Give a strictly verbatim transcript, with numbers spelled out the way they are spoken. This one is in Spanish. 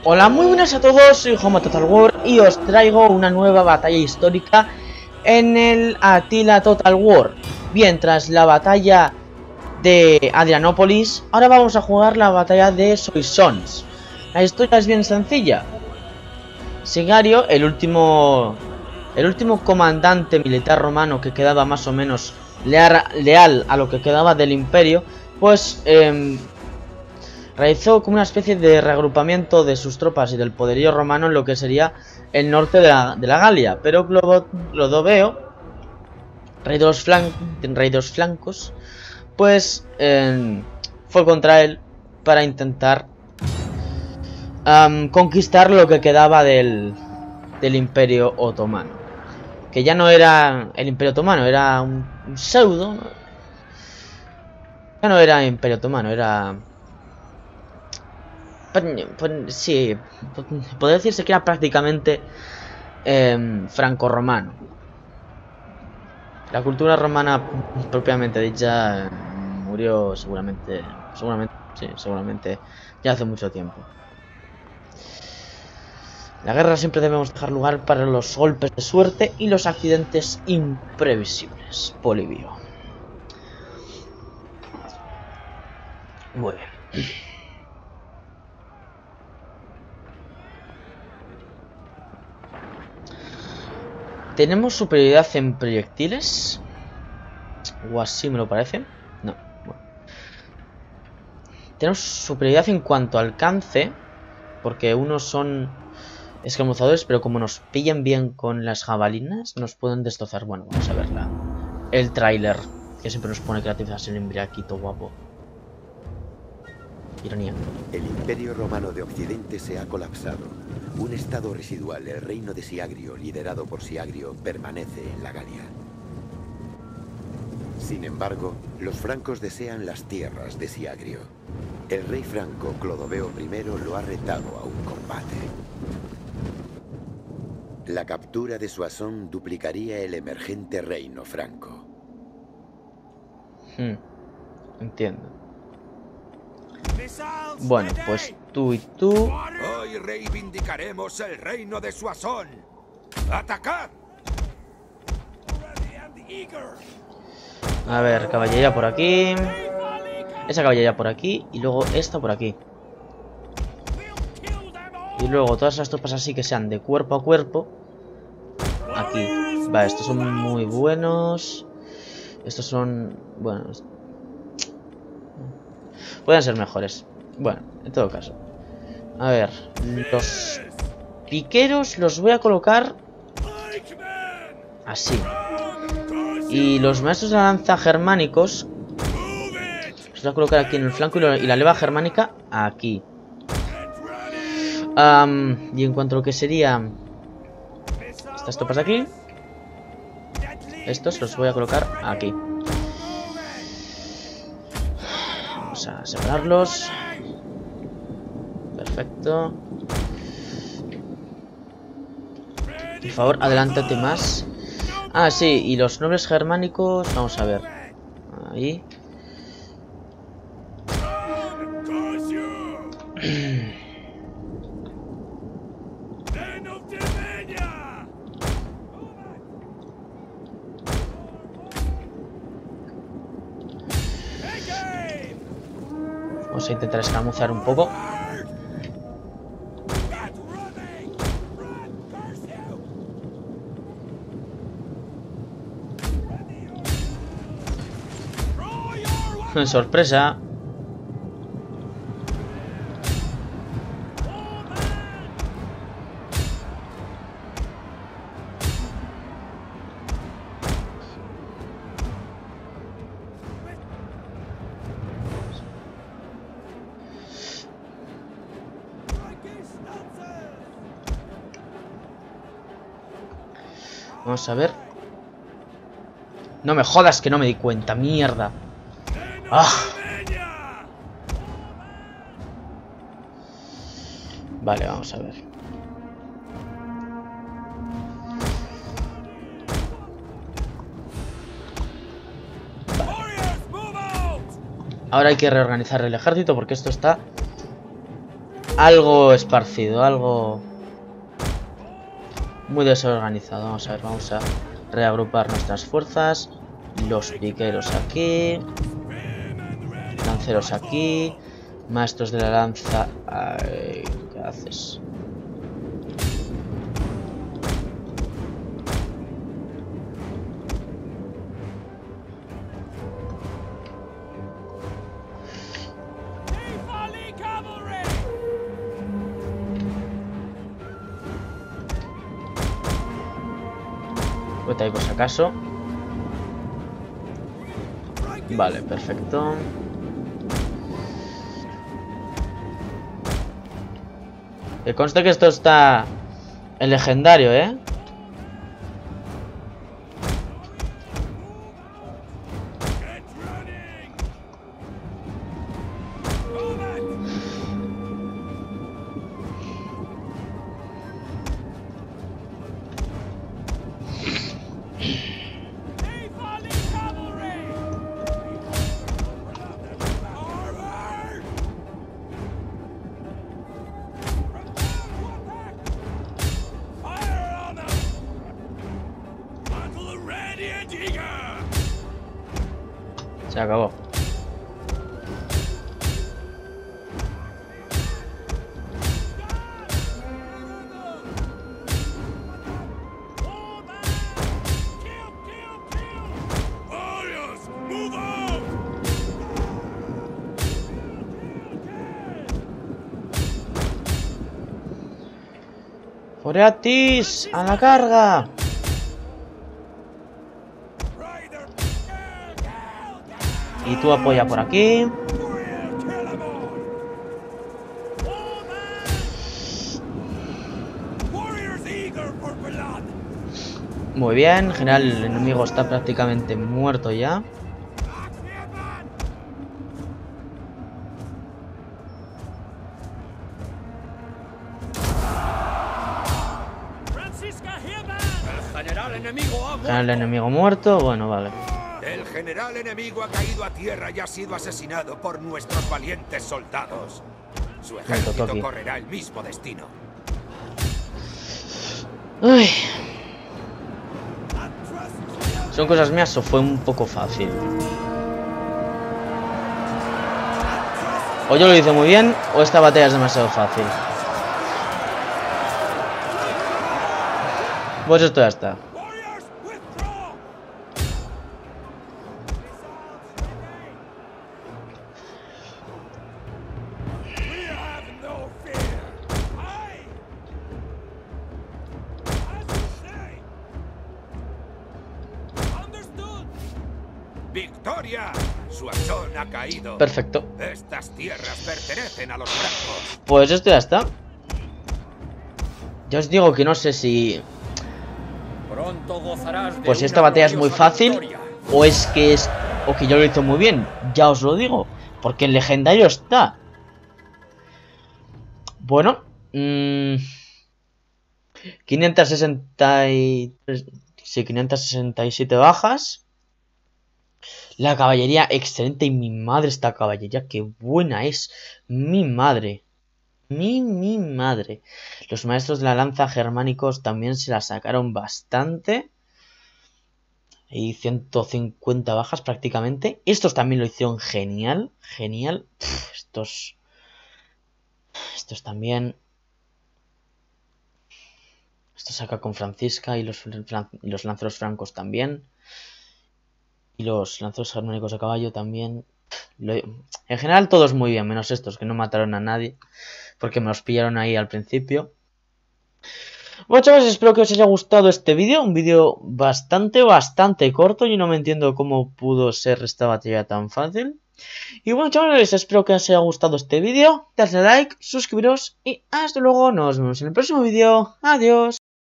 Hola, muy buenas a todos, soy Homo Total War y os traigo una nueva batalla histórica en el Attila Total War. Bien, tras la batalla de Adrianópolis, ahora vamos a jugar la batalla de Soissons. La historia es bien sencilla. Sigario, el último, el último comandante militar romano que quedaba más o menos leal, leal a lo que quedaba del imperio, pues... Eh, realizó como una especie de reagrupamiento de sus tropas y del poderío romano en lo que sería el norte de la, de la Galia. Pero Clodoveo, rey de los, flan, rey de los flancos, pues eh, fue contra él para intentar um, conquistar lo que quedaba del, del imperio otomano. Que ya no era el imperio otomano, era un, un pseudo, ¿no? Ya no era imperio otomano, era... Pues, sí, podría decirse que era prácticamente eh, franco-romano. La cultura romana propiamente dicha murió seguramente, seguramente, sí, seguramente ya hace mucho tiempo. La guerra siempre debemos dejar lugar para los golpes de suerte y los accidentes imprevisibles. Polibio. Muy bien. ¿Tenemos superioridad en proyectiles? O así me lo parece. No, bueno. Tenemos superioridad en cuanto a alcance, porque unos son escamuzadores, pero como nos pillen bien con las jabalinas, nos pueden destrozar. Bueno, vamos a verla. El tráiler, que siempre nos pone que la tienes en embriaquito guapo. Ironía. El Imperio Romano de Occidente se ha colapsado. Un estado residual, el reino de Siagrio, liderado por Siagrio, permanece en la Galia. Sin embargo, los francos desean las tierras de Siagrio. El rey franco, Clodoveo primero, lo ha retado a un combate. La captura de Soissons duplicaría el emergente reino franco. Hmm, entiendo. Bueno, pues tú y tú. Hoy reivindicaremos el reino de Soissons. ¡Atacad! A ver, caballería por aquí. Esa caballería por aquí. Y luego esta por aquí. Y luego todas esas tropas así que sean de cuerpo a cuerpo. Aquí. Vale, estos son muy buenos. Estos son... Bueno. Pueden ser mejores. Bueno, en todo caso. A ver. Los piqueros los voy a colocar así. Y los maestros de la lanza germánicos los voy a colocar aquí en el flanco. Y la leva germánica aquí. Um, y en cuanto a lo que sería estas tropas de aquí, estos los voy a colocar aquí. Vamos a separarlos. Perfecto. Por favor, adelántate más. Ah, sí, y los nobles germánicos, vamos a ver. Ahí. Vamos a intentar escamuzar un poco. Sorpresa. Vamos a ver. No me jodas que no me di cuenta, mierda. ¡Ah! Vale, vamos a ver. Vale. Ahora hay que reorganizar el ejército porque esto está algo esparcido, algo muy desorganizado. Vamos a ver, vamos a reagrupar nuestras fuerzas. Los piqueros aquí, lanceros aquí, maestros de la lanza. Ay, ¿qué haces? Vete ahí por si acaso. Vale, perfecto. Que conste que esto está en legendario, ¿eh? Se acabó. ¡Foreatis! ¡A la carga! Y tú apoya por aquí. Muy bien, en general el enemigo está prácticamente muerto ya. El general enemigo ha muerto. El enemigo muerto, bueno, vale. El general enemigo ha caído a tierra y ha sido asesinado por nuestros valientes soldados. Su ejército correrá el mismo destino. Uy. ¿Son cosas mías o fue un poco fácil? O yo lo hice muy bien o esta batalla es demasiado fácil. Pues esto ya está. ¡Victoria! Soissons ha caído. Perfecto. Estas tierras pertenecen a los francos. Pues esto ya está. Ya os digo que no sé si... Pronto gozarás de pues si esta batalla es muy fácil victoria. O es que es... o que yo lo hice muy bien. Ya os lo digo. Porque en legendario está. Bueno. Mmm, quinientas sesenta y tres... sí, quinientas sesenta y siete bajas. La caballería excelente y mi madre esta caballería, qué buena es, mi madre, mi, mi madre. Los maestros de la lanza germánicos también se la sacaron bastante. Y ciento cincuenta bajas prácticamente. Estos también lo hicieron genial, genial. Pff, estos, estos también. Estos saca con Francisca y los, y los lanceros francos también. Y los lanceros germánicos a caballo también. Lo, en general todos muy bien, menos estos que no mataron a nadie. Porque me los pillaron ahí al principio. Bueno, chavales, espero que os haya gustado este vídeo. Un vídeo bastante, bastante corto. Yo no me entiendo cómo pudo ser esta batalla tan fácil. Y bueno, chavales, espero que os haya gustado este vídeo. Dadle like, suscribiros y hasta luego. Nos vemos en el próximo vídeo. Adiós.